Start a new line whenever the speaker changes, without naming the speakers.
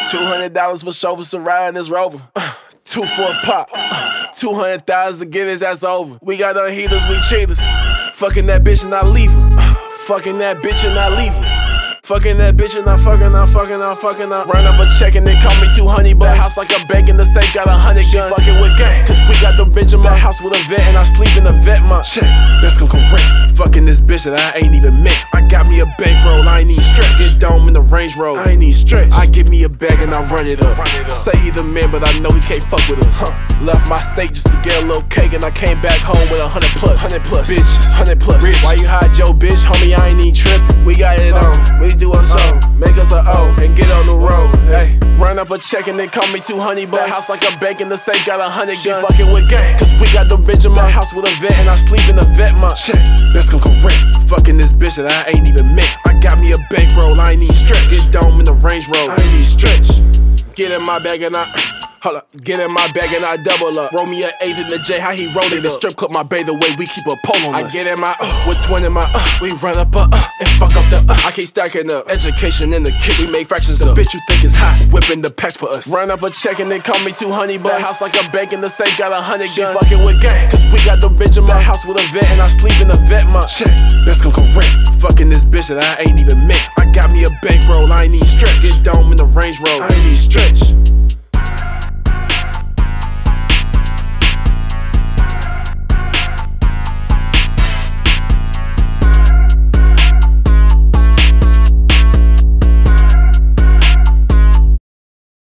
$200 for chauffeurs to ride in this Rover. 2 for a pop. 200,000 to get his ass over. We got on heaters, we cheaters. Fucking that bitch and I leave her. Fucking that bitch and I leave her. Fucking that bitch and I'm fucking up. Run up a check and they call me 200 bucks. House like a bank in the safe, got 100 guns. Fucking with gang, cause we got the bitch in my house with a vet and I sleep in the vet month. Shit, that's gon' come correct. Fucking this bitch that I ain't even met. I got me a bankroll, I ain't even stretch. Get dome in the Range Rover, I ain't even stretch. I give me a bag and I run it up. Say he the man, but I know he can't fuck with us. Left my state just to get a little cake and I came back home with 100 plus. 100 plus bitches, 100 plus rich. Why you hide your bitch, homie? I ain't even trippin'. We got it on, we do a show, make us a O and get on the road. Hey, run up a check and they call me 200 bucks. House like a bank in the safe, got 100 guns. Fucking with gang, cause we got the bitch in my house with a vet and I sleep in the vet month. Shit, that's gon' correct. Fucking this bitch that I ain't even met. I got me a bankroll, I ain't even stretch. Get dome in the Range Rover, I ain't even stretch. Get in my bag and hold up, get in my bag and I double up. Roll me an 8 in the J, how he rolled it. The strip club my bay, the way we keep a pole on us. I get in my with 20 in my we run up and fuck up the I keep stacking up. Education in the kitchen, we make fractions up. Bitch you think is hot, whipping the packs for us. Run up a check and they call me 200 bucks. House like a bank in the safe, got 100 guns. Fucking with gang, cause we got the bitch in my house with a vet and I sleep in the vet month. Shit, that's gon' correct. Fucking this bitch that I ain't even met. I got me a bankroll, I ain't even stretch. Get dome in the Range Rover, I ain't even stretch.